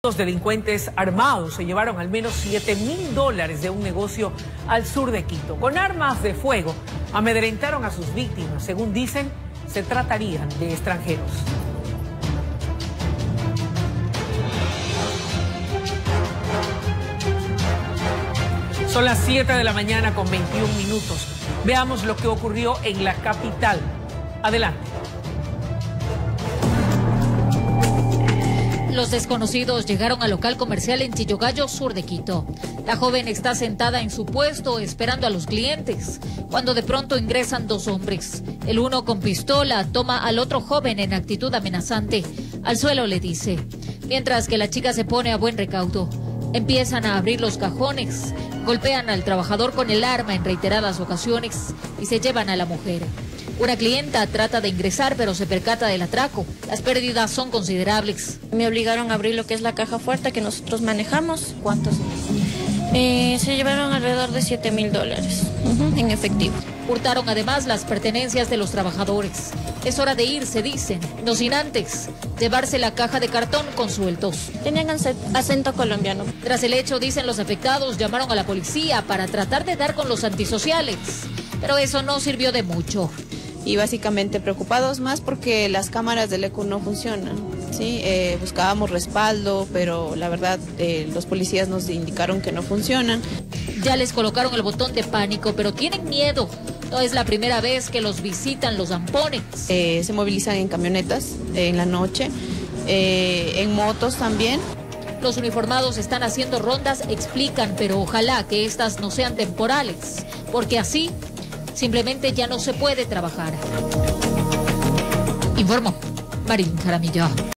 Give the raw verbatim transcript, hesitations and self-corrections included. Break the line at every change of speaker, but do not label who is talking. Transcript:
Los delincuentes armados se llevaron al menos siete mil dólares de un negocio al sur de Quito. Con armas de fuego amedrentaron a sus víctimas. Según dicen, se tratarían de extranjeros. Son las siete de la mañana con veintiún minutos. Veamos lo que ocurrió en la capital. Adelante.
Los desconocidos llegaron al local comercial en Chillogallo, sur de Quito. La joven está sentada en su puesto esperando a los clientes, cuando de pronto ingresan dos hombres. El uno con pistola toma al otro joven en actitud amenazante. Al suelo le dice, mientras que la chica se pone a buen recaudo. Empiezan a abrir los cajones, golpean al trabajador con el arma en reiteradas ocasiones y se llevan a la mujer. Una clienta trata de ingresar, pero se percata del atraco. Las pérdidas son considerables.
Me obligaron a abrir lo que es la caja fuerte que nosotros manejamos.
¿Cuántos?
Eh, se llevaron alrededor de siete mil dólares uh-huh, en efectivo.
Hurtaron además las pertenencias de los trabajadores. Es hora de irse, dicen, no sin antes llevarse la caja de cartón con sueltos.
Tenían acento colombiano.
Tras el hecho, dicen los afectados, llamaron a la policía para tratar de dar con los antisociales. Pero eso no sirvió de mucho.
Y básicamente preocupados más porque las cámaras del E C U no funcionan, ¿sí? Eh, buscábamos respaldo, pero la verdad eh, los policías nos indicaron que no funcionan.
Ya les colocaron el botón de pánico, pero tienen miedo. No es la primera vez que los visitan los zampones.
Eh, se movilizan en camionetas eh, en la noche, eh, en motos también.
Los uniformados están haciendo rondas, explican, pero ojalá que estas no sean temporales, porque así simplemente ya no se puede trabajar. Informó Marín Jaramillo.